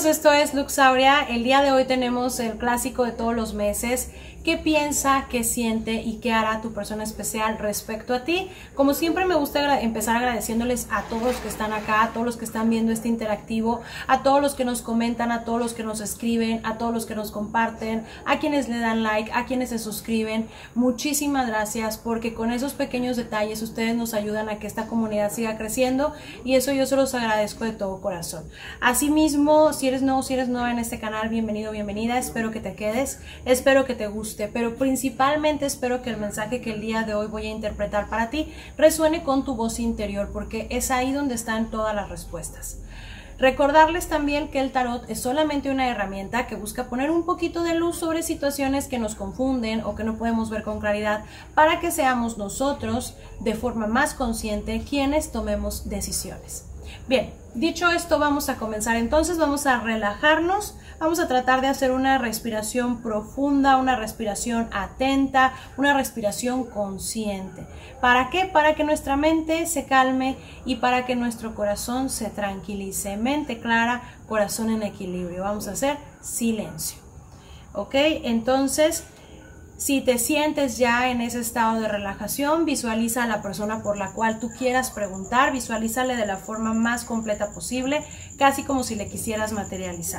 amigos, esto es Luxauria. El día de hoy tenemos el clásico de todos los meses. ¿Qué piensa, qué siente y qué hará tu persona especial respecto a ti? Como siempre me gusta empezar agradeciéndoles a todos los que están acá, a todos los que están viendo este interactivo, a todos los que nos comentan, a todos los que nos escriben, a todos los que nos comparten, a quienes le dan like, a quienes se suscriben. Muchísimas gracias, porque con esos pequeños detalles ustedes nos ayudan a que esta comunidad siga creciendo y eso yo se los agradezco de todo corazón. Asimismo, si eres nueva en este canal, bienvenido, bienvenida. Espero que te quedes, espero que te guste, pero principalmente espero que el mensaje que el día de hoy voy a interpretar para ti resuene con tu voz interior, porque es ahí donde están todas las respuestas. Recordarles también que el tarot es solamente una herramienta que busca poner un poquito de luz sobre situaciones que nos confunden o que no podemos ver con claridad, para que seamos nosotros de forma más consciente quienes tomemos decisiones. Bien, dicho esto, vamos a comenzar. Entonces vamos a relajarnos, vamos a tratar de hacer una respiración profunda, una respiración atenta, una respiración consciente. ¿Para qué? Para que nuestra mente se calme y para que nuestro corazón se tranquilice. Mente clara, corazón en equilibrio. Vamos a hacer silencio. ¿Ok? Entonces, si te sientes ya en ese estado de relajación, visualiza a la persona por la cual tú quieras preguntar, visualízale de la forma más completa posible, casi como si le quisieras materializar.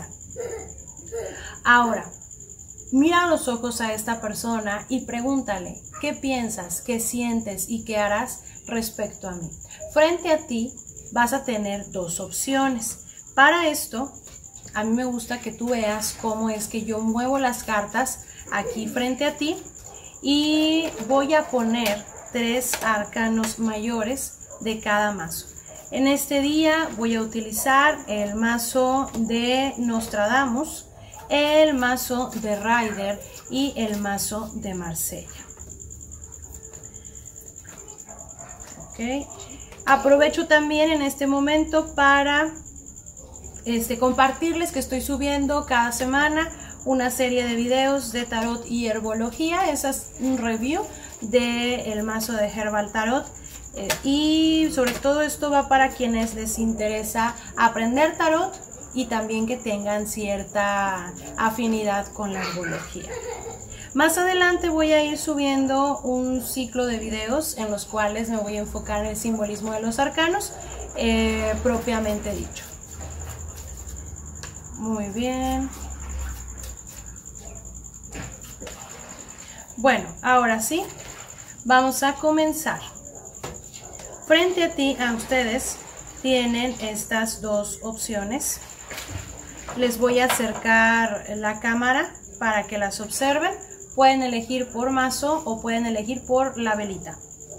Ahora, mira a los ojos a esta persona y pregúntale qué piensas, qué sientes y qué harás respecto a mí. Frente a ti vas a tener dos opciones. Para esto, a mí me gusta que tú veas cómo es que yo muevo las cartas aquí frente a ti y voy a poner 3 arcanos mayores de cada mazo. En este día voy a utilizar el mazo de Nostradamus, el mazo de Rider y el mazo de Marsella. Okay. Aprovecho también en este momento para compartirles que estoy subiendo cada semana una serie de videos de tarot y herbología. Esa es un review del mazo de Herbal Tarot. Y sobre todo esto va para quienes les interesa aprender tarot y también que tengan cierta afinidad con la herbología. Más adelante voy a ir subiendo un ciclo de videos en los cuales me voy a enfocar en el simbolismo de los arcanos propiamente dicho. Muy bien. Bueno, ahora sí, vamos a comenzar. Frente a ti, a ustedes, tienen estas dos opciones. Les voy a acercar la cámara para que las observen. Pueden elegir por mazo o pueden elegir por la velita.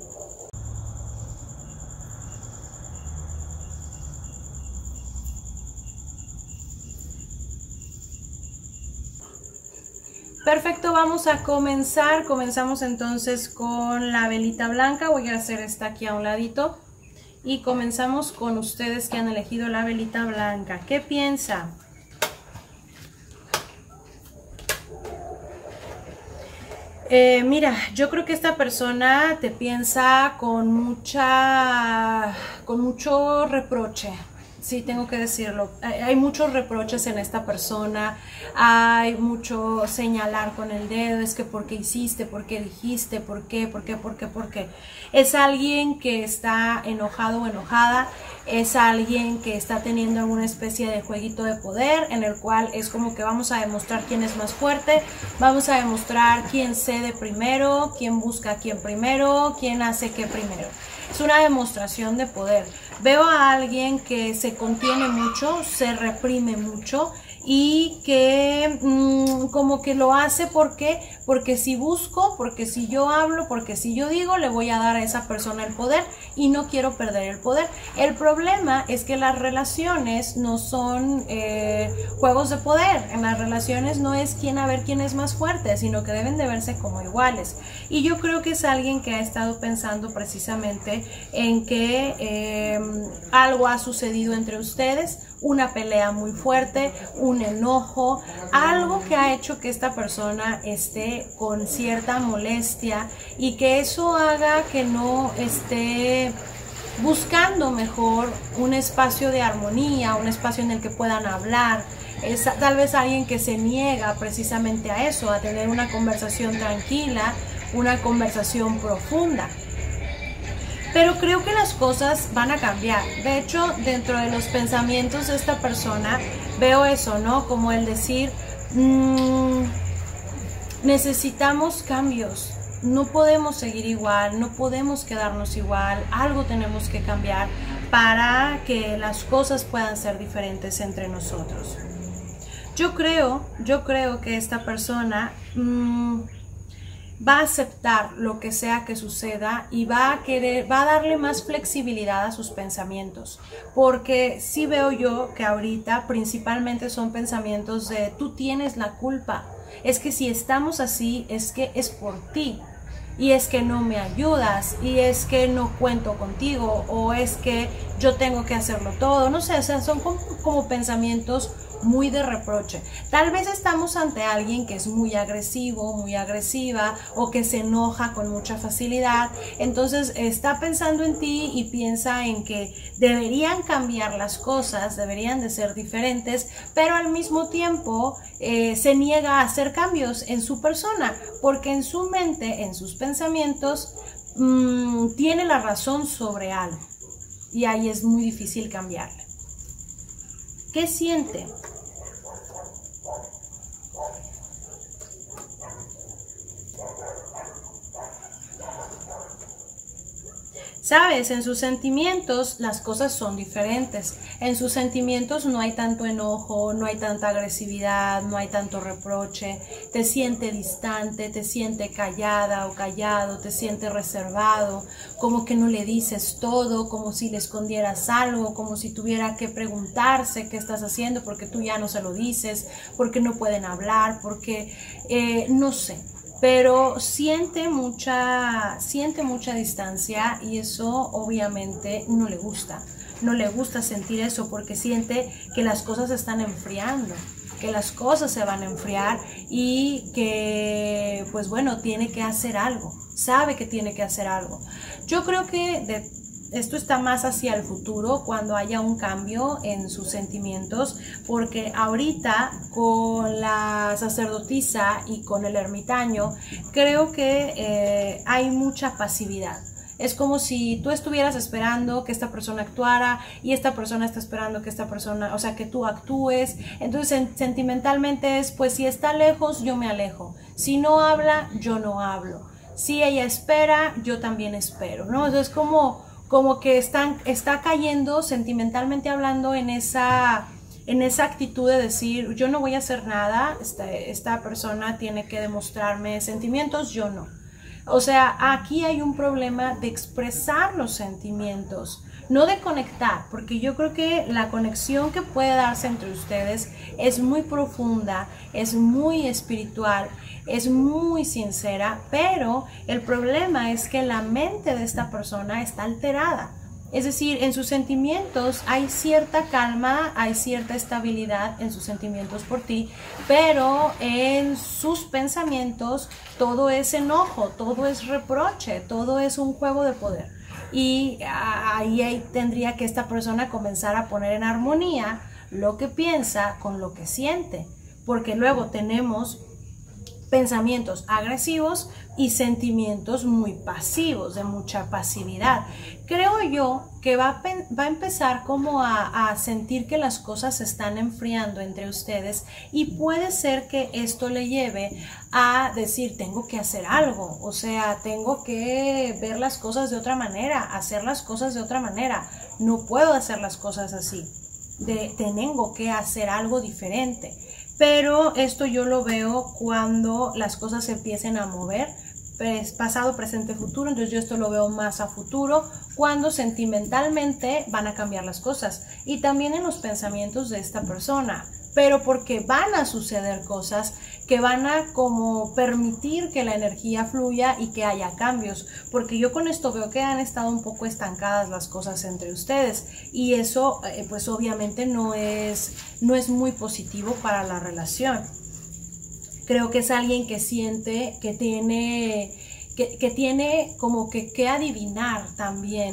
Perfecto, vamos a comenzar. Comenzamos entonces con la velita blanca. Voy a hacer esta aquí a un ladito. Y comenzamos con ustedes que han elegido la velita blanca. ¿Qué piensa? Mira, yo creo que esta persona te piensa con mucho reproche. Sí, tengo que decirlo. Hay muchos reproches en esta persona, hay mucho señalar con el dedo, es que por qué hiciste, por qué dijiste, por qué. Es alguien que está enojado o enojada, es alguien que está teniendo alguna especie de jueguito de poder en el cual es como que vamos a demostrar quién es más fuerte, vamos a demostrar quién cede primero, quién busca a quién primero, quién hace qué primero. Es una demostración de poder. Veo a alguien que se contiene mucho, se reprime mucho y que como que lo hace porque si busco, porque si yo hablo, porque si yo digo, le voy a dar a esa persona el poder y no quiero perder el poder. El problema es que las relaciones no son juegos de poder. En las relaciones no es quién es más fuerte, sino que deben de verse como iguales. Y yo creo que es alguien que ha estado pensando precisamente en que algo ha sucedido entre ustedes, una pelea muy fuerte, un enojo, algo que ha hecho que esta persona esté con cierta molestia y que eso haga que no esté buscando mejor un espacio de armonía, un espacio en el que puedan hablar. Es tal vez alguien que se niega precisamente a eso, a tener una conversación tranquila, una conversación profunda. Pero creo que las cosas van a cambiar. De hecho, dentro de los pensamientos de esta persona veo eso, ¿no? Como el decir, necesitamos cambios. No podemos seguir igual, no podemos quedarnos igual, algo tenemos que cambiar para que las cosas puedan ser diferentes entre nosotros. Yo creo que esta persona va a aceptar lo que sea que suceda y va a darle más flexibilidad a sus pensamientos, porque sí veo yo que ahorita principalmente son pensamientos de tú tienes la culpa, es que si estamos así es que es por ti, y es que no me ayudas, y es que no cuento contigo, o es que yo tengo que hacerlo todo, no sé, o sea, son como pensamientos muy de reproche. Tal vez estamos ante alguien que es muy agresivo, muy agresiva, o que se enoja con mucha facilidad, entonces está pensando en ti y piensa en que deberían cambiar las cosas, deberían de ser diferentes, pero al mismo tiempo se niega a hacer cambios en su persona, porque en su mente, en sus pensamientos, tiene la razón sobre algo, y ahí es muy difícil cambiarle. ¿Qué siente? Sabes, en sus sentimientos las cosas son diferentes. En sus sentimientos no hay tanto enojo, no hay tanta agresividad, no hay tanto reproche. Te siente distante, te siente callada o callado, te siente reservado, como que no le dices todo, como si le escondieras algo, como si tuviera que preguntarse qué estás haciendo porque tú ya no se lo dices, porque no pueden hablar, porque no sé. Pero siente mucha distancia y eso obviamente no le gusta. No le gusta sentir eso porque siente que las cosas se están enfriando, que las cosas se van a enfriar y que, pues bueno, tiene que hacer algo. Sabe que tiene que hacer algo. Yo creo que esto está más hacia el futuro, cuando haya un cambio en sus sentimientos, porque ahorita con la sacerdotisa y con el ermitaño creo que hay mucha pasividad. Es como si tú estuvieras esperando que esta persona actuara y esta persona está esperando que esta persona, o sea, que tú actúes. Entonces sentimentalmente es, pues si está lejos, yo me alejo. Si no habla, yo no hablo. Si ella espera, yo también espero, ¿no? Eso es como que está cayendo sentimentalmente hablando en esa actitud de decir, yo no voy a hacer nada, esta persona tiene que demostrarme sentimientos, yo no. O sea, aquí hay un problema de expresar los sentimientos, no de conectar, porque yo creo que la conexión que puede darse entre ustedes es muy profunda, es muy espiritual, es muy sincera, pero el problema es que la mente de esta persona está alterada. Es decir, en sus sentimientos hay cierta calma, hay cierta estabilidad en sus sentimientos por ti, pero en sus pensamientos todo es enojo, todo es reproche, todo es un juego de poder. Y ahí tendría que esta persona comenzar a poner en armonía lo que piensa con lo que siente, porque luego tenemos pensamientos agresivos y sentimientos muy pasivos, de mucha pasividad. Creo yo que va a empezar como a sentir que las cosas se están enfriando entre ustedes, y puede ser que esto le lleve a decir, tengo que hacer algo, o sea, tengo que ver las cosas de otra manera, hacer las cosas de otra manera, no puedo hacer las cosas así, tengo que hacer algo diferente. Pero esto yo lo veo cuando las cosas se empiecen a mover, pasado, presente, futuro. Entonces yo esto lo veo más a futuro, cuando sentimentalmente van a cambiar las cosas, y también en los pensamientos de esta persona, pero porque van a suceder cosas que van a como permitir que la energía fluya y que haya cambios, porque yo con esto veo que han estado un poco estancadas las cosas entre ustedes, y eso pues obviamente no es muy positivo para la relación. Creo que es alguien que siente que tiene como que adivinar también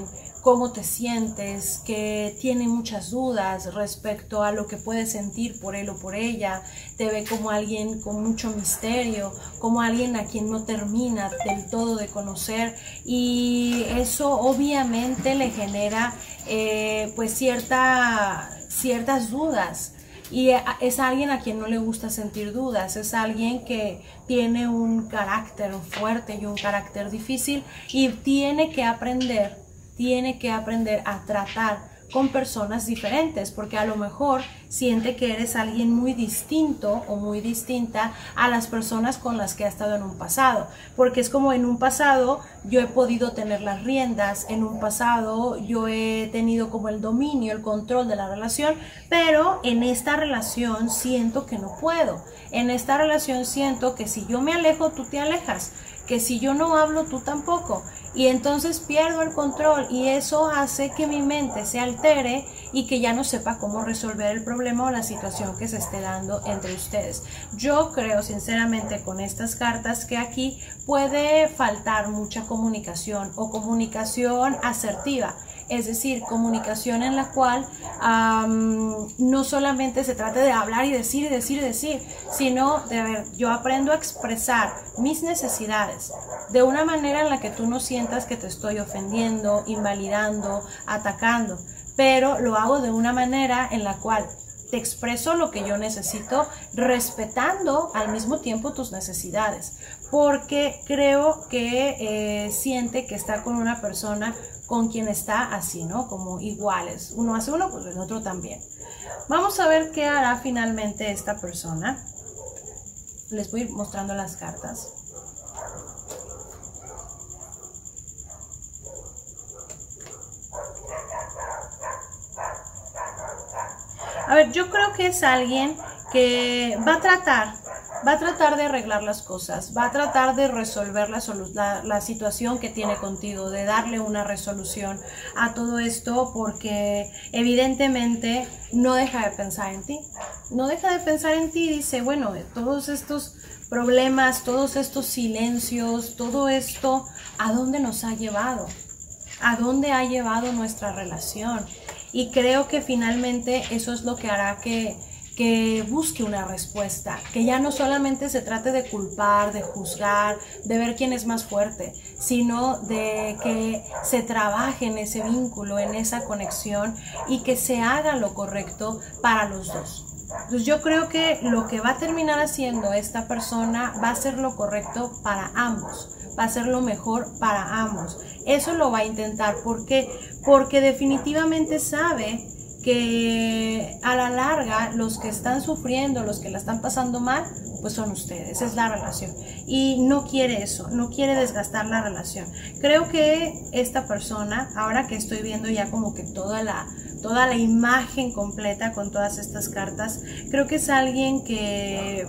cómo te sientes, que tiene muchas dudas respecto a lo que puedes sentir por él o por ella, te ve como alguien con mucho misterio, como alguien a quien no termina del todo de conocer, y eso obviamente le genera pues ciertas dudas. Y es alguien a quien no le gusta sentir dudas, es alguien que tiene un carácter fuerte y un carácter difícil, y tiene que aprender a tratar con personas diferentes, porque a lo mejor siente que eres alguien muy distinto o muy distinta a las personas con las que ha estado en un pasado, porque es como en un pasado yo he podido tener las riendas, en un pasado yo he tenido como el dominio, el control de la relación, pero en esta relación siento que no puedo, en esta relación siento que si yo me alejo tú te alejas, que si yo no hablo tú tampoco, y entonces pierdo el control, y eso hace que mi mente se altere y que ya no sepa cómo resolver el problema o la situación que se esté dando entre ustedes. Yo creo sinceramente con estas cartas que aquí puede faltar mucha comunicación o comunicación asertiva. Es decir, comunicación en la cual no solamente se trate de hablar y decir, sino de, a ver, yo aprendo a expresar mis necesidades de una manera en la que tú no sientas que te estoy ofendiendo, invalidando, atacando, pero lo hago de una manera en la cual te expreso lo que yo necesito, respetando al mismo tiempo tus necesidades, porque creo que siente que está con una persona con quien está así, ¿no? Como iguales. Uno hace uno, pues el otro también. Vamos a ver qué hará finalmente esta persona. Les voy a ir mostrando las cartas. A ver, yo creo que es alguien que va a tratar de arreglar las cosas, va a tratar de resolver la situación que tiene contigo, de darle una resolución a todo esto, porque evidentemente no deja de pensar en ti. No deja de pensar en ti y dice, bueno, todos estos problemas, todos estos silencios, todo esto, ¿a dónde nos ha llevado? ¿A dónde ha llevado nuestra relación? Y creo que finalmente eso es lo que hará que busque una respuesta, que ya no solamente se trate de culpar, de juzgar, de ver quién es más fuerte, sino de que se trabaje en ese vínculo, en esa conexión, y que se haga lo correcto para los dos. Entonces yo creo que lo que va a terminar haciendo esta persona va a ser lo correcto para ambos, va a ser lo mejor para ambos. Eso lo va a intentar. ¿Por qué? Porque definitivamente sabe que a la larga los que están sufriendo, los que la están pasando mal, pues son ustedes, es la relación. Y no quiere eso, no quiere desgastar la relación. Creo que esta persona, ahora que estoy viendo ya como que toda la imagen completa con todas estas cartas, creo que es alguien que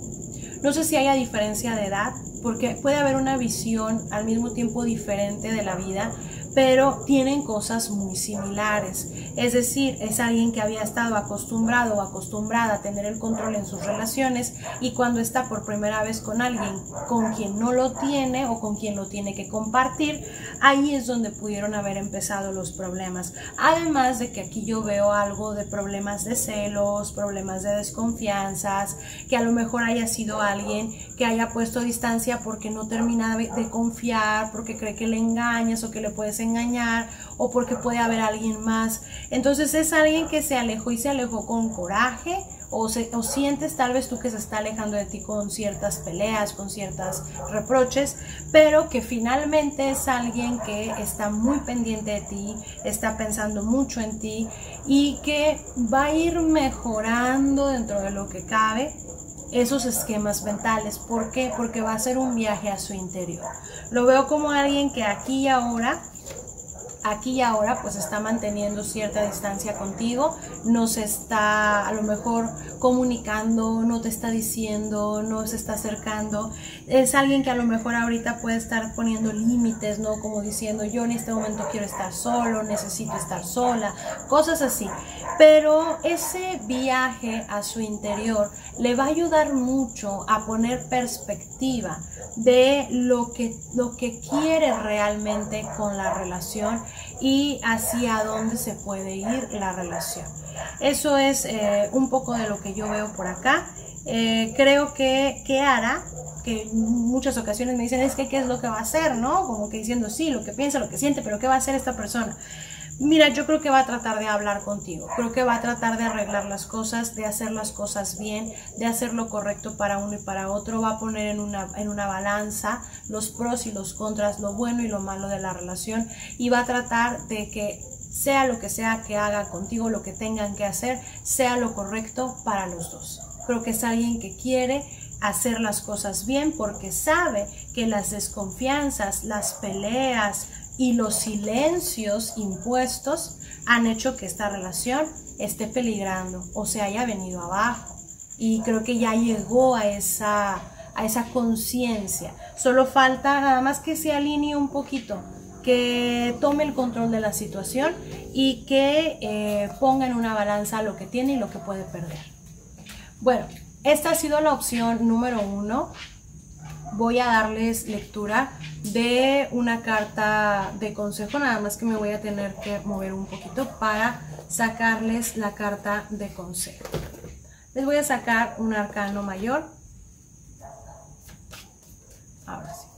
no sé si haya diferencia de edad, porque puede haber una visión al mismo tiempo diferente de la vida, pero tienen cosas muy similares. Es decir, es alguien que había estado acostumbrado o acostumbrada a tener el control en sus relaciones, y cuando está por primera vez con alguien con quien no lo tiene o con quien lo tiene que compartir, ahí es donde pudieron haber empezado los problemas. Además de que aquí yo veo algo de problemas de celos, problemas de desconfianzas, que a lo mejor haya sido alguien que haya puesto distancia porque no termina de confiar, porque cree que le engañas o que le puedes engañar, o porque puede haber alguien más. Entonces es alguien que se alejó, y se alejó con coraje, o sientes tal vez tú que se está alejando de ti con ciertas peleas, con ciertos reproches, pero que finalmente es alguien que está muy pendiente de ti, está pensando mucho en ti, y que va a ir mejorando dentro de lo que cabe esos esquemas mentales. ¿Por qué? Porque va a ser un viaje a su interior. Lo veo como alguien que aquí y ahora pues está manteniendo cierta distancia contigo, no se está a lo mejor comunicando, no te está diciendo, no se está acercando. Es alguien que a lo mejor ahorita puede estar poniendo límites, ¿no? Como diciendo, yo en este momento quiero estar solo, necesito estar sola, cosas así. Pero ese viaje a su interior le va a ayudar mucho a poner perspectiva de lo que quiere realmente con la relación y hacia dónde se puede ir la relación. Eso es un poco de lo que yo veo por acá. Creo que hará, que en muchas ocasiones me dicen, es que qué es lo que va a hacer, ¿no? Como que diciendo, sí, lo que piensa, lo que siente, pero ¿qué va a hacer esta persona? Mira, yo creo que va a tratar de hablar contigo, creo que va a tratar de arreglar las cosas, de hacer las cosas bien, de hacer lo correcto para uno y para otro, va a poner en una balanza los pros y los contras, lo bueno y lo malo de la relación, y va a tratar de que sea lo que sea que haga contigo, lo que tengan que hacer, sea lo correcto para los dos. Creo que es alguien que quiere hacer las cosas bien porque sabe que las desconfianzas, las peleas y los silencios impuestos han hecho que esta relación esté peligrando o se haya venido abajo. Y creo que ya llegó a esa conciencia. Solo falta nada más que se alinee un poquito, que tome el control de la situación y que ponga en una balanza lo que tiene y lo que puede perder. Bueno, esta ha sido la opción número 1. Voy a darles lectura de una carta de consejo, nada más que me voy a tener que mover un poquito para sacarles la carta de consejo. Les voy a sacar un arcano mayor. Ahora sí.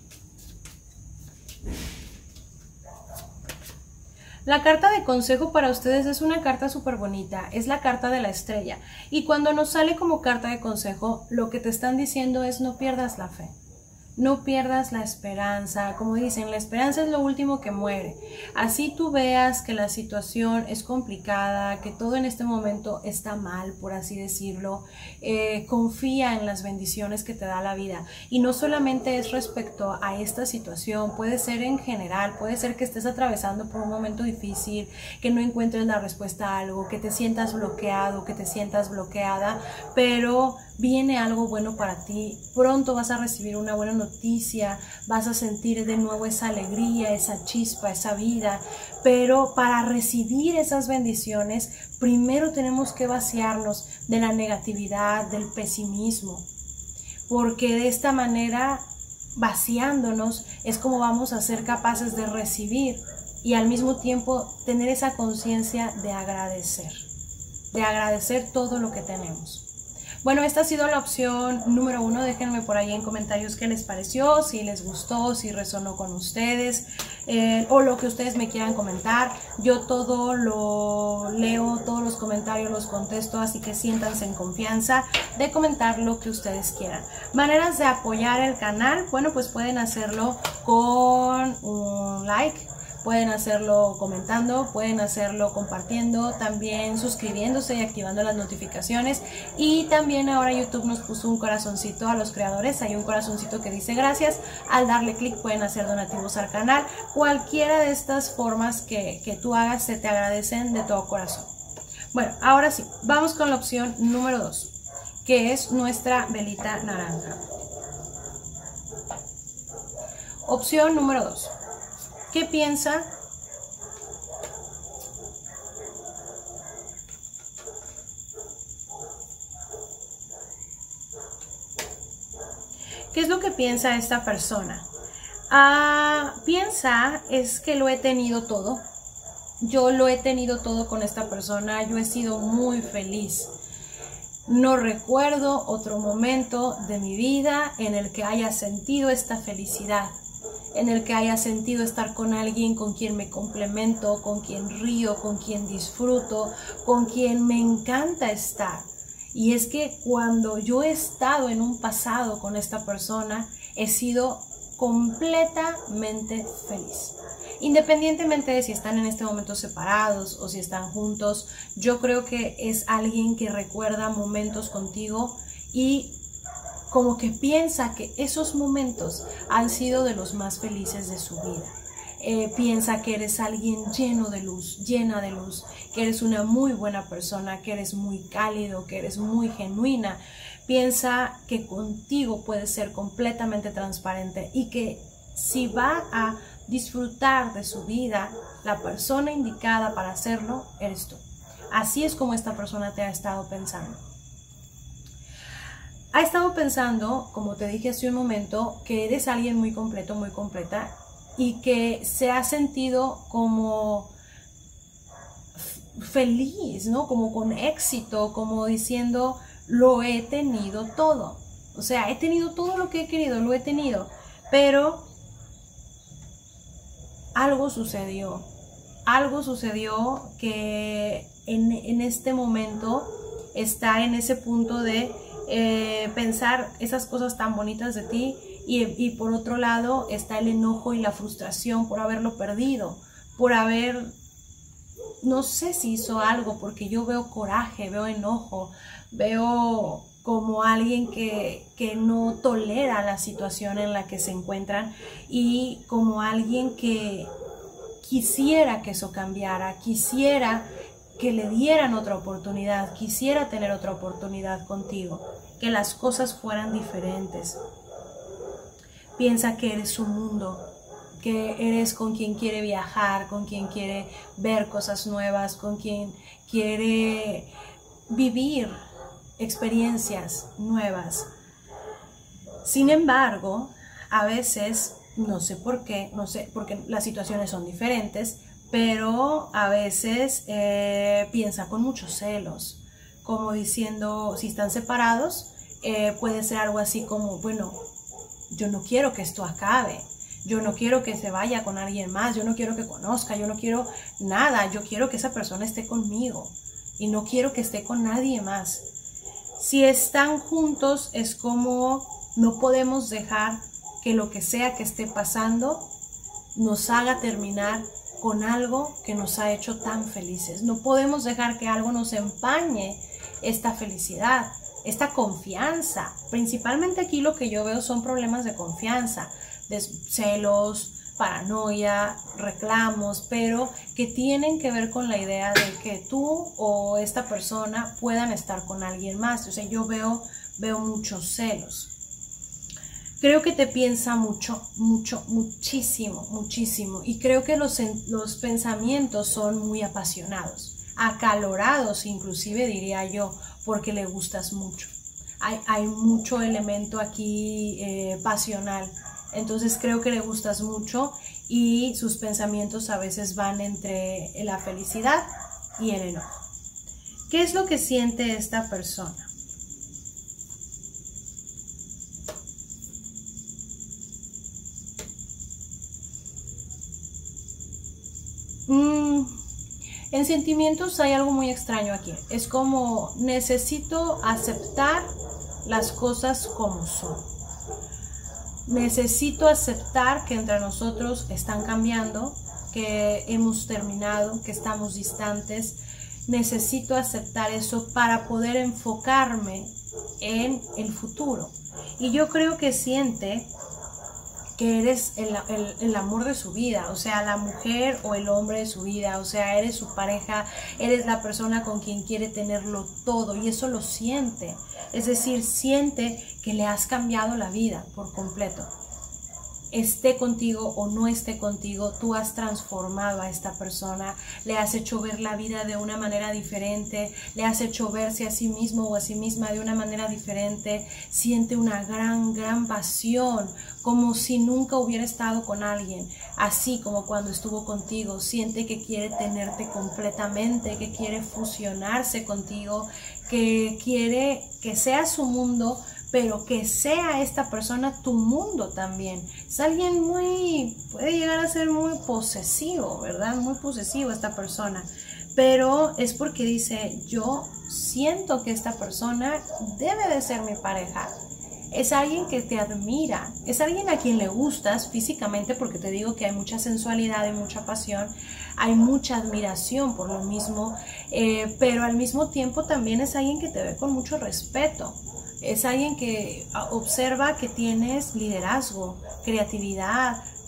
La carta de consejo para ustedes es una carta súper bonita, es la carta de la estrella. Y cuando nos sale como carta de consejo, lo que te están diciendo es no pierdas la fe. No pierdas la esperanza, como dicen, la esperanza es lo último que muere. Así tú veas que la situación es complicada, que todo en este momento está mal, por así decirlo, confía en las bendiciones que te da la vida. Y no solamente es respecto a esta situación, puede ser en general, puede ser que estés atravesando por un momento difícil, que no encuentres la respuesta a algo, que te sientas bloqueado, que te sientas bloqueada, pero viene algo bueno para ti. Pronto vas a recibir una buena noticia, vas a sentir de nuevo esa alegría, esa chispa, esa vida, pero para recibir esas bendiciones, primero tenemos que vaciarnos de la negatividad, del pesimismo, porque de esta manera, vaciándonos, es como vamos a ser capaces de recibir y al mismo tiempo tener esa conciencia de agradecer todo lo que tenemos. Bueno, esta ha sido la opción número 1. Déjenme por ahí en comentarios qué les pareció, si les gustó, si resonó con ustedes, o lo que ustedes me quieran comentar. Yo todo lo leo, todos los comentarios los contesto, así que siéntanse en confianza de comentar lo que ustedes quieran. Maneras de apoyar el canal, bueno, pues pueden hacerlo con un like, pueden hacerlo comentando, pueden hacerlo compartiendo, también suscribiéndose y activando las notificaciones. Y también ahora YouTube nos puso un corazoncito a los creadores, hay un corazoncito que dice gracias. Al darle clic pueden hacer donativos al canal. Cualquiera de estas formas que tú hagas se te agradecen de todo corazón. Bueno, ahora sí, vamos con la opción número 2, que es nuestra velita naranja. Opción número 2. ¿Qué piensa? ¿Qué es lo que piensa esta persona? Piensa es que lo he tenido todo. Yo lo he tenido todo con esta persona. Yo he sido muy feliz. No recuerdo otro momento de mi vida en el que haya sentido esta felicidad, en el que haya sentido estar con alguien con quien me complemento, con quien río, con quien disfruto, con quien me encanta estar. Y es que cuando yo he estado en un pasado con esta persona, he sido completamente feliz. Independientemente de si están en este momento separados o si están juntos, yo creo que es alguien que recuerda momentos contigo y como que piensa que esos momentos han sido de los más felices de su vida. piensa que eres alguien lleno de luz, llena de luz, que eres una muy buena persona, que eres muy cálido, que eres muy genuina. Piensa que contigo puedes ser completamente transparente y que si va a disfrutar de su vida, la persona indicada para hacerlo eres tú. Así es como esta persona te ha estado pensando. Ha estado pensando, como te dije hace un momento, que eres alguien muy completo, muy completa, y que se ha sentido como feliz, ¿no? Como con éxito, como diciendo, lo he tenido todo. O sea, he tenido todo lo que he querido, lo he tenido. Pero algo sucedió que en este momento está en ese punto de pensar esas cosas tan bonitas de ti y por otro lado está el enojo y la frustración por haberlo perdido, por haber, no sé si hizo algo, porque yo veo coraje, veo enojo, veo como alguien que no tolera la situación en la que se encuentran y como alguien que quisiera que eso cambiara, quisiera que le dieran otra oportunidad, quisiera tener otra oportunidad contigo, que las cosas fueran diferentes. Piensa que eres su mundo, que eres con quien quiere viajar, con quien quiere ver cosas nuevas, con quien quiere vivir experiencias nuevas. Sin embargo, a veces, no sé por qué, porque las situaciones son diferentes, pero a veces piensa con muchos celos, como diciendo, si están separados, puede ser algo así como, bueno, yo no quiero que esto acabe, yo no quiero que se vaya con alguien más, yo no quiero que conozca, yo no quiero nada, yo quiero que esa persona esté conmigo y no quiero que esté con nadie más. Si están juntos es como no podemos dejar que lo que sea que esté pasando nos haga terminar con algo que nos ha hecho tan felices. No podemos dejar que algo nos empañe esta felicidad, esta confianza. Principalmente aquí lo que yo veo son problemas de confianza, de celos, paranoia, reclamos, pero que tienen que ver con la idea de que tú o esta persona puedan estar con alguien más. O sea, yo veo muchos celos. Creo que te piensa muchísimo. Y creo que los pensamientos son muy apasionados, acalorados inclusive diría yo, porque le gustas mucho. Hay mucho elemento aquí pasional. Entonces creo que le gustas mucho y sus pensamientos a veces van entre la felicidad y el enojo. ¿Qué es lo que siente esta persona? En sentimientos hay algo muy extraño aquí. Es como necesito aceptar las cosas como son. Necesito aceptar que entre nosotros están cambiando, que hemos terminado, que estamos distantes. Necesito aceptar eso para poder enfocarme en el futuro. Y yo creo que siente que eres el amor de su vida, o sea, la mujer o el hombre de su vida, o sea, eres su pareja, eres la persona con quien quiere tenerlo todo y eso lo siente. Es decir, siente que le has cambiado la vida por completo. Esté contigo o no esté contigo, tú has transformado a esta persona, le has hecho ver la vida de una manera diferente, le has hecho verse a sí mismo o a sí misma de una manera diferente, siente una gran pasión, como si nunca hubiera estado con alguien, así como cuando estuvo contigo, siente que quiere tenerte completamente, que quiere fusionarse contigo, que quiere que sea su mundo, pero que sea esta persona tu mundo también. Es alguien puede llegar a ser muy posesivo, ¿verdad? Muy posesivo esta persona, pero es porque dice, yo siento que esta persona debe de ser mi pareja. Es alguien que te admira, es alguien a quien le gustas físicamente, porque te digo que hay mucha sensualidad y mucha pasión, hay mucha admiración por lo mismo, pero al mismo tiempo también es alguien que te ve con mucho respeto. Es alguien que observa que tienes liderazgo, creatividad,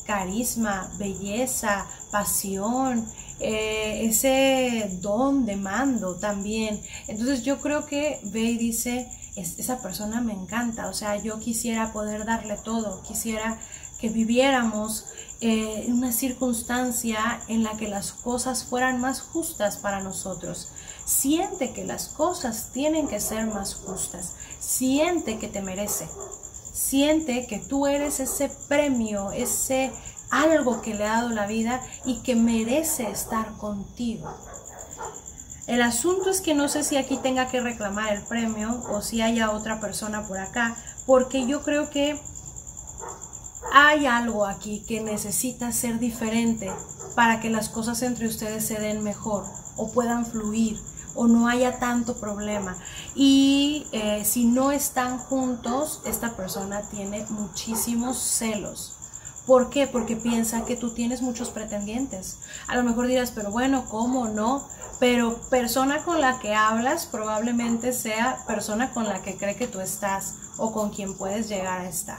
carisma, belleza, pasión, ese don de mando también. Entonces yo creo que ve y dice, esa persona me encanta, o sea, yo quisiera poder darle todo, quisiera que viviéramos en una circunstancia en la que las cosas fueran más justas para nosotros. Siente que las cosas tienen que ser más justas, siente que te merece, siente que tú eres ese premio, ese algo que le ha dado la vida y que merece estar contigo. El asunto es que no sé si aquí tenga que reclamar el premio o si haya otra persona por acá, porque yo creo que hay algo aquí que necesita ser diferente para que las cosas entre ustedes se den mejor o puedan fluir o no haya tanto problema. Y si no están juntos, esta persona tiene muchísimos celos. ¿Por qué? Porque piensa que tú tienes muchos pretendientes. A lo mejor dirás, pero bueno, ¿cómo no? Pero persona con la que hablas probablemente sea persona con la que cree que tú estás o con quien puedes llegar a estar.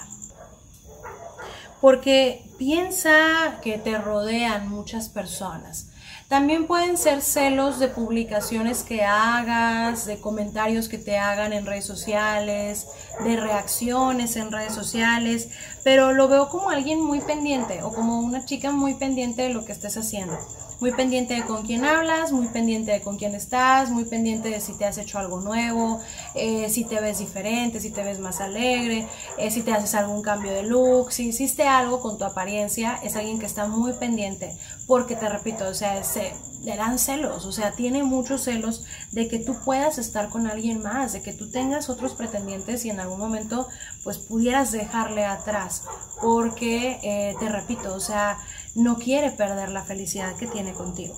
Porque piensa que te rodean muchas personas. También pueden ser celos de publicaciones que hagas, de comentarios que te hagan en redes sociales, de reacciones en redes sociales, pero lo veo como alguien muy pendiente o como una chica muy pendiente de lo que estés haciendo. Muy pendiente de con quién hablas, muy pendiente de con quién estás, muy pendiente de si te has hecho algo nuevo, si te ves diferente, si te ves más alegre, si te haces algún cambio de look, si hiciste algo con tu apariencia. Es alguien que está muy pendiente porque, te repito, o sea, le dan celos, o sea, tiene muchos celos de que tú puedas estar con alguien más, de que tú tengas otros pretendientes y en algún momento pues pudieras dejarle atrás, porque te repito, o sea, no quiere perder la felicidad que tiene contigo.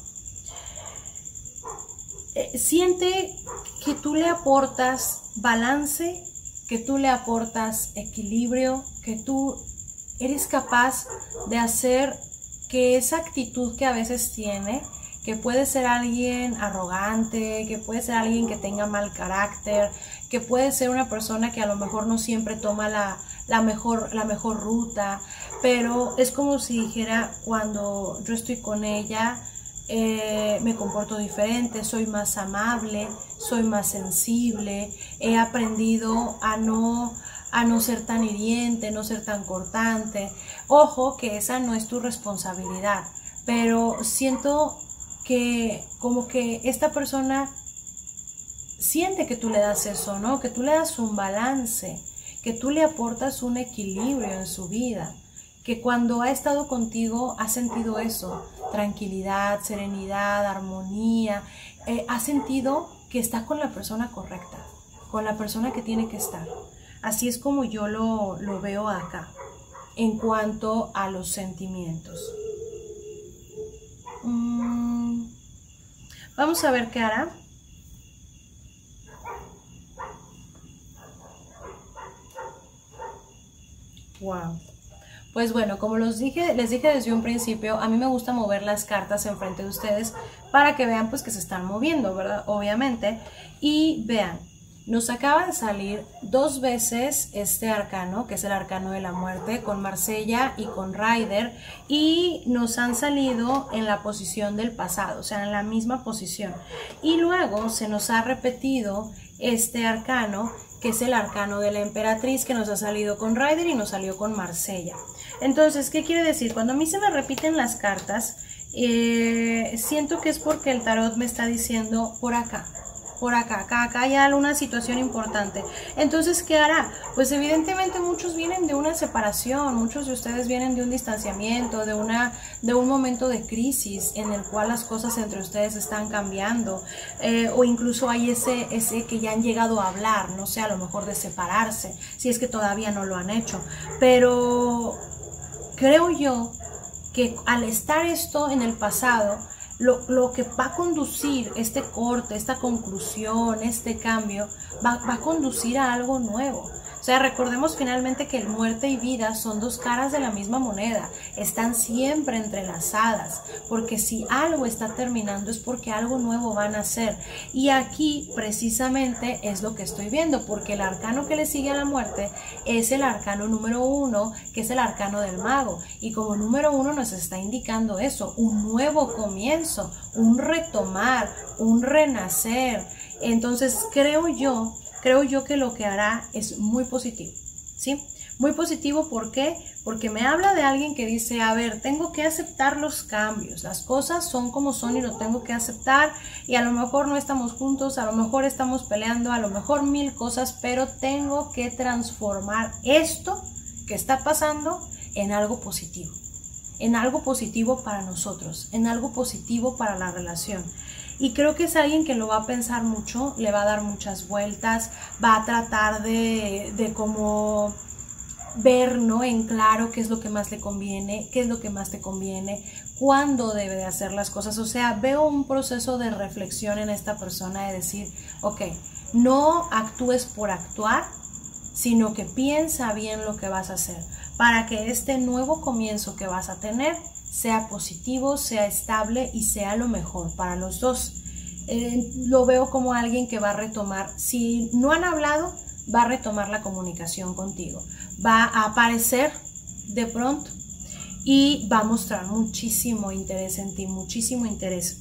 Siente que tú le aportas balance, que tú le aportas equilibrio, que tú eres capaz de hacer que esa actitud que a veces tiene, que puede ser alguien arrogante, que puede ser alguien que tenga mal carácter, que puede ser una persona que a lo mejor no siempre toma la mejor ruta, pero es como si dijera, cuando yo estoy con ella, me comporto diferente, soy más amable, soy más sensible, he aprendido a no ser tan hiriente, no ser tan cortante. Ojo que esa no es tu responsabilidad, pero siento que como que esta persona siente que tú le das eso, ¿no? Que tú le das un balance, que tú le aportas un equilibrio en su vida, que cuando ha estado contigo ha sentido eso, tranquilidad, serenidad, armonía, ha sentido que está con la persona correcta, con la persona que tiene que estar. Así es como yo lo veo acá, en cuanto a los sentimientos. Vamos a ver qué hará. Wow. Pues bueno, como les dije desde un principio, a mí me gusta mover las cartas enfrente de ustedes para que vean pues que se están moviendo, ¿verdad? Obviamente. Y vean, nos acaba de salir 2 veces este arcano, que es el arcano de la muerte, con Marsella y con Ryder, y nos han salido en la posición del pasado, o sea, en la misma posición. Y luego se nos ha repetido este arcano, que es el arcano de la emperatriz, que nos ha salido con Ryder y nos salió con Marsella. Entonces, ¿qué quiere decir? Cuando a mí se me repiten las cartas, siento que es porque el tarot me está diciendo por acá hay alguna situación importante. Entonces, ¿qué hará? Pues evidentemente muchos vienen de una separación, muchos de ustedes vienen de un distanciamiento, de un momento de crisis en el cual las cosas entre ustedes están cambiando, o incluso hay ese que ya han llegado a hablar, no sé, a lo mejor de separarse, si es que todavía no lo han hecho, pero creo yo que al estar esto en el pasado, lo que va a conducir este corte, esta conclusión, este cambio, va a conducir a algo nuevo. sea, recordemos finalmente que muerte y vida son dos caras de la misma moneda, están siempre entrelazadas, porque si algo está terminando es porque algo nuevo va a nacer. Y aquí precisamente es lo que estoy viendo, porque el arcano que le sigue a la muerte es el arcano número 1, que es el arcano del mago. Y como número 1 nos está indicando eso, un nuevo comienzo, un retomar, un renacer. Entonces creo yo que lo que hará es muy positivo, ¿sí? Muy positivo, ¿por qué? Porque me habla de alguien que dice, a ver, tengo que aceptar los cambios, las cosas son como son y lo tengo que aceptar, y a lo mejor no estamos juntos, a lo mejor estamos peleando, a lo mejor mil cosas, pero tengo que transformar esto que está pasando en algo positivo para nosotros, en algo positivo para la relación. Y creo que es alguien que lo va a pensar mucho, le va a dar muchas vueltas, va a tratar de como ver, ¿no?, en claro qué es lo que más le conviene, qué es lo que más te conviene, cuándo debe de hacer las cosas. O sea, veo un proceso de reflexión en esta persona de decir, ok, no actúes por actuar, sino que piensa bien lo que vas a hacer para que este nuevo comienzo que vas a tener sea positivo, sea estable y sea lo mejor para los dos. Lo veo como alguien que va a retomar, si no han hablado, va a retomar la comunicación contigo, va a aparecer de pronto y va a mostrar muchísimo interés en ti, muchísimo interés.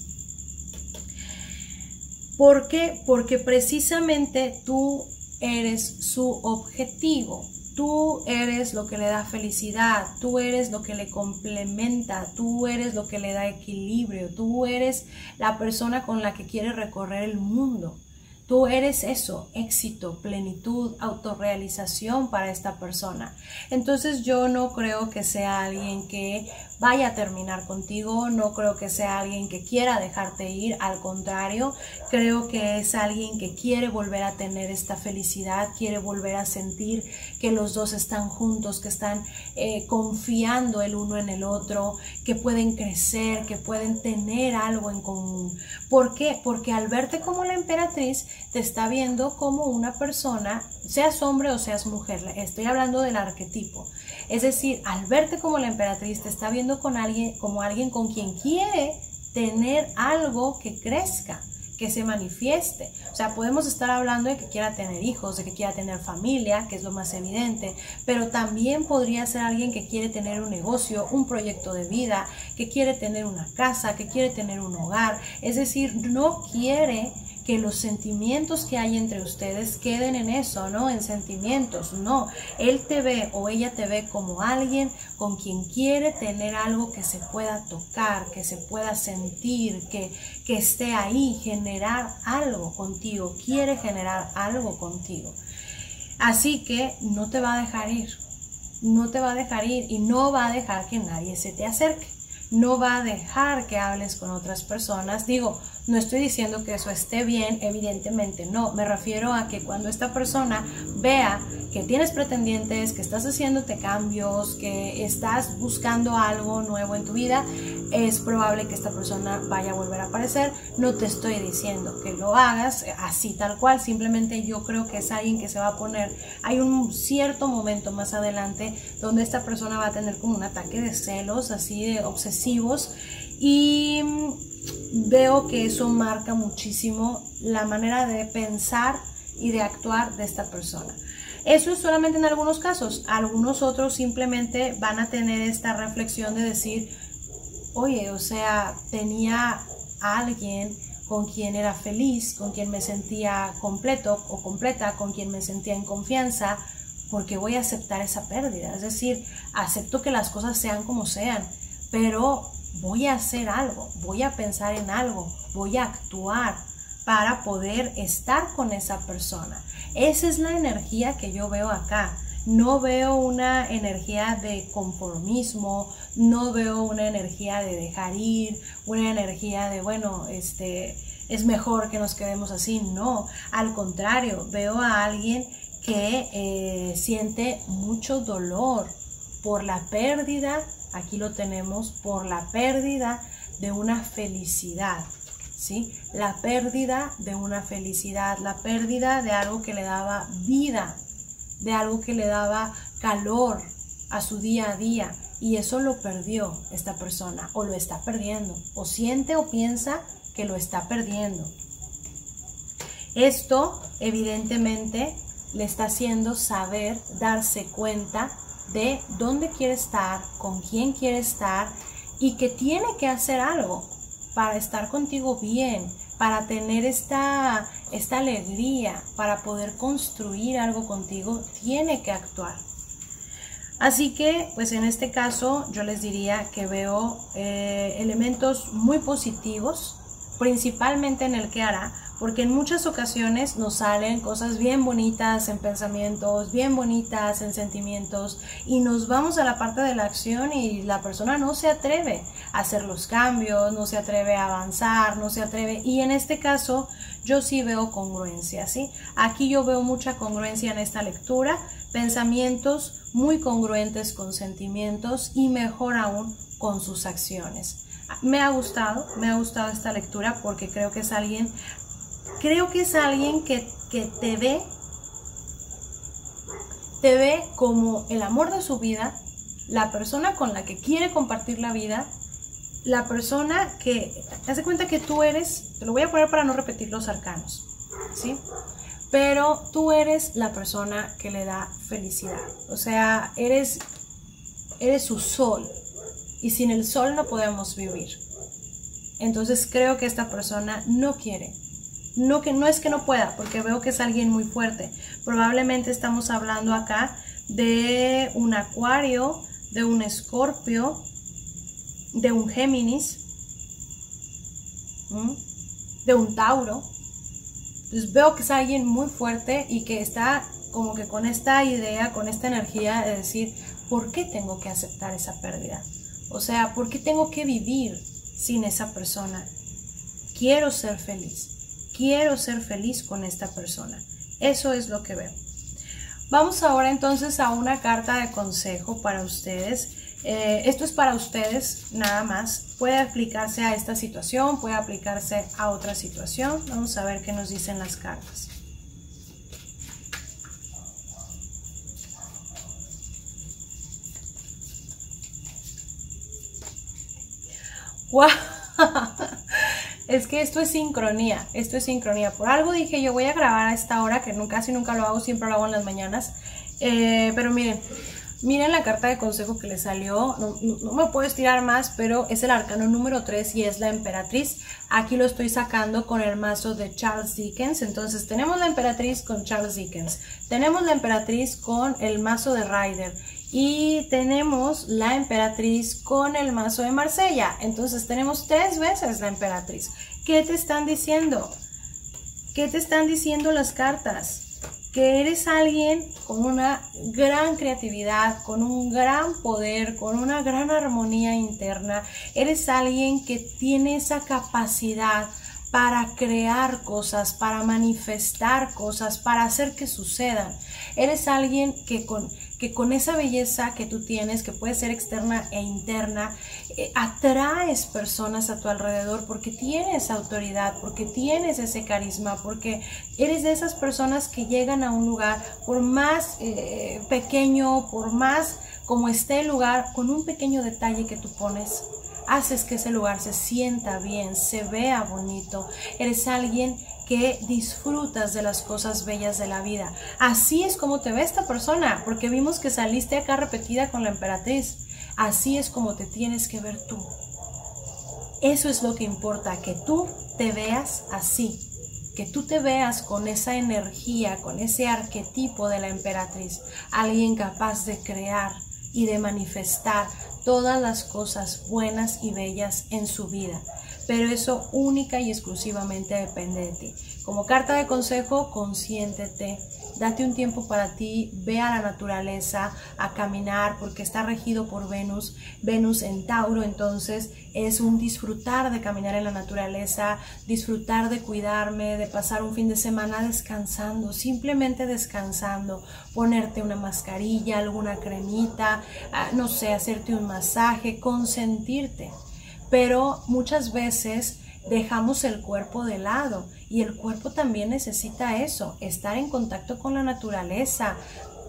¿Por qué? Porque precisamente tú eres su objetivo. Tú eres lo que le da felicidad, tú eres lo que le complementa, tú eres lo que le da equilibrio, tú eres la persona con la que quiere recorrer el mundo. Tú eres eso, éxito, plenitud, autorrealización para esta persona. Entonces yo no creo que sea alguien que vaya a terminar contigo, no creo que sea alguien que quiera dejarte ir, al contrario, creo que es alguien que quiere volver a tener esta felicidad, quiere volver a sentir que los dos están juntos, que están confiando el uno en el otro, que pueden crecer, que pueden tener algo en común. ¿Por qué? Porque al verte como la emperatriz, te está viendo como una persona, seas hombre o seas mujer, estoy hablando del arquetipo. Es decir, al verte como la emperatriz, te está viendo como alguien con quien quiere tener algo que crezca, que se manifieste. O sea, podemos estar hablando de que quiera tener hijos, de que quiera tener familia, que es lo más evidente, pero también podría ser alguien que quiere tener un negocio, un proyecto de vida, que quiere tener una casa, que quiere tener un hogar. Es decir, no quiere que los sentimientos que hay entre ustedes queden en eso, ¿no? En sentimientos, no. Él te ve o ella te ve como alguien con quien quiere tener algo que se pueda tocar, que se pueda sentir, que esté ahí, generar algo contigo, quiere generar algo contigo. Así que no te va a dejar ir, no te va a dejar ir y no va a dejar que nadie se te acerque. No va a dejar que hables con otras personas. Digo, no estoy diciendo que eso esté bien, evidentemente no. Me refiero a que cuando esta persona vea que tienes pretendientes, que estás haciéndote cambios, que estás buscando algo nuevo en tu vida, es probable que esta persona vaya a volver a aparecer. No te estoy diciendo que lo hagas así tal cual, simplemente yo creo que es alguien que se va a poner, hay un cierto momento más adelante donde esta persona va a tener como un ataque de celos, así de obsesivos, y veo que eso marca muchísimo la manera de pensar y de actuar de esta persona. Eso es solamente en algunos casos. Algunos otros simplemente van a tener esta reflexión de decir, oye, o sea, tenía a alguien con quien era feliz, con quien me sentía completo o completa, con quien me sentía en confianza, porque voy a aceptar esa pérdida. Es decir, acepto que las cosas sean como sean, pero voy a hacer algo, voy a pensar en algo, voy a actuar para poder estar con esa persona. Esa es la energía que yo veo acá. No veo una energía de conformismo, no veo una energía de dejar ir, una energía de, bueno, es mejor que nos quedemos así. No, al contrario, veo a alguien que siente mucho dolor por la pérdida, aquí lo tenemos, por la pérdida de una felicidad, ¿sí? La pérdida de una felicidad, la pérdida de algo que le daba vida, de algo que le daba calor a su día a día, y eso lo perdió esta persona, o lo está perdiendo, o siente o piensa que lo está perdiendo. Esto evidentemente le está haciendo saber, darse cuenta de dónde quiere estar, con quién quiere estar, y que tiene que hacer algo para estar contigo bien, para tener esta alegría, para poder construir algo contigo, tiene que actuar. Así que, pues en este caso, yo les diría que veo elementos muy positivos, principalmente en el que hará, porque en muchas ocasiones nos salen cosas bien bonitas en pensamientos, bien bonitas en sentimientos, y nos vamos a la parte de la acción y la persona no se atreve a hacer los cambios, no se atreve a avanzar, no se atreve, y en este caso yo sí veo congruencia, ¿sí? Aquí yo veo mucha congruencia en esta lectura, pensamientos muy congruentes con sentimientos y mejor aún con sus acciones. Me ha gustado esta lectura porque creo que es alguien que te ve como el amor de su vida, la persona con la que quiere compartir la vida, la persona que, haz de cuenta que tú eres, te lo voy a poner para no repetir los arcanos, ¿sí? Pero tú eres la persona que le da felicidad, o sea, eres su sol, y sin el sol no podemos vivir. Entonces creo que esta persona no quiere, no es que no pueda, porque veo que es alguien muy fuerte. Probablemente estamos hablando acá de un Acuario, de un Escorpio, de un Géminis, de un Tauro. Entonces veo que es alguien muy fuerte y que está como que con esta idea, con esta energía de decir, ¿por qué tengo que aceptar esa pérdida? O sea, ¿por qué tengo que vivir sin esa persona? Quiero ser feliz con esta persona. Eso es lo que veo. Vamos ahora entonces a una carta de consejo para ustedes. Esto es para ustedes nada más. Puede aplicarse a esta situación, puede aplicarse a otra situación. Vamos a ver qué nos dicen las cartas. ¡Wow! Es que esto es sincronía. Por algo dije yo voy a grabar a esta hora, que casi nunca lo hago, siempre lo hago en las mañanas. Pero miren la carta de consejo que le salió. No me puedo estirar más, pero es el arcano número 3 y es la emperatriz. Aquí lo estoy sacando con el mazo de Charles Dickens. Entonces tenemos la emperatriz con Charles Dickens, tenemos la emperatriz con el mazo de Rider, y tenemos la emperatriz con el mazo de Marsella. Entonces tenemos 3 veces la emperatriz. ¿Qué te están diciendo? ¿Qué te están diciendo las cartas? Que eres alguien con una gran creatividad, con un gran poder, con una gran armonía interna. Eres alguien que tiene esa capacidad para crear cosas, para manifestar cosas, para hacer que sucedan. Eres alguien que con esa belleza que tú tienes, que puede ser externa e interna, atraes personas a tu alrededor porque tienes autoridad, porque tienes ese carisma, porque eres de esas personas que llegan a un lugar, por más pequeño, por más como esté el lugar, con un pequeño detalle que tú pones, haces que ese lugar se sienta bien, se vea bonito. Eres alguien que disfrutas de las cosas bellas de la vida. Así es como te ve esta persona, porque vimos que saliste acá repetida con la emperatriz. Así es como te tienes que ver tú. Eso es lo que importa, que tú te veas así, que tú te veas con esa energía, con ese arquetipo de la emperatriz, alguien capaz de crear y de manifestar todas las cosas buenas y bellas en su vida. Pero eso única y exclusivamente depende de ti. Como carta de consejo, consiéntete, date un tiempo para ti, ve a la naturaleza, a caminar, porque está regido por Venus en Tauro, entonces es un disfrutar de caminar en la naturaleza, disfrutar de cuidarme, de pasar un fin de semana descansando, simplemente descansando, ponerte una mascarilla, alguna cremita, no sé, hacerte un masaje, consentirte. Pero muchas veces dejamos el cuerpo de lado y el cuerpo también necesita eso, estar en contacto con la naturaleza,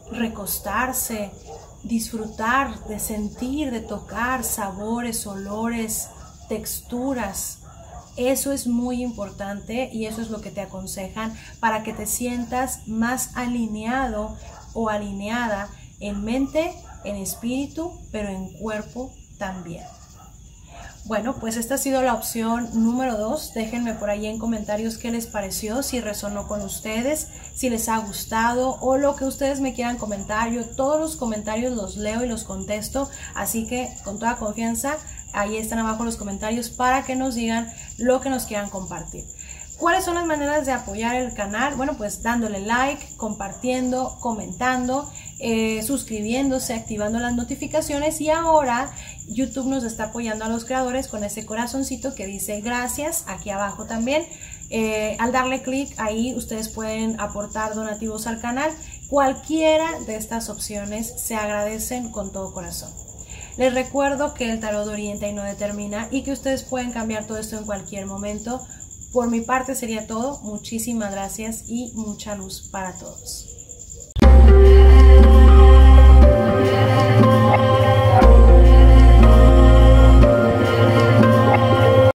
recostarse, disfrutar de sentir, de tocar sabores, olores, texturas. Eso es muy importante y eso es lo que te aconsejan para que te sientas más alineado o alineada en mente, en espíritu, pero en cuerpo también. Bueno, pues esta ha sido la opción número 2. Déjenme por ahí en comentarios qué les pareció, si resonó con ustedes, si les ha gustado o lo que ustedes me quieran comentar. Yo todos los comentarios los leo y los contesto, así que con toda confianza, ahí están abajo los comentarios para que nos digan lo que nos quieran compartir. ¿Cuáles son las maneras de apoyar el canal? Bueno, pues dándole like, compartiendo, comentando, suscribiéndose, activando las notificaciones, y ahora YouTube nos está apoyando a los creadores con ese corazoncito que dice gracias aquí abajo también. Al darle clic ahí ustedes pueden aportar donativos al canal. Cualquiera de estas opciones se agradecen con todo corazón. Les recuerdo que el tarot orienta y no determina y que ustedes pueden cambiar todo esto en cualquier momento. Por mi parte sería todo. Muchísimas gracias y mucha luz para todos.